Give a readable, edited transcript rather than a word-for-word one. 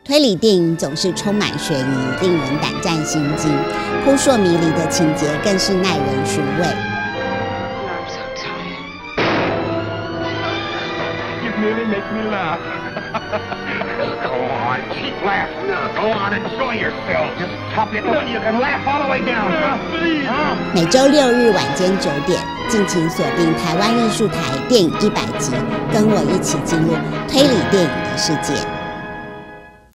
推理电影总是充满悬疑，令人胆战心惊，扑朔迷离的情节更是耐人寻味。 Really make me laugh. Go on, keep laughing. Go on, enjoy yourself. Just top it up, you can laugh all the way down. Please. 每周6日晚间9点，敬请锁定台湾艺术台电影100集，跟我一起进入推理电影的世界。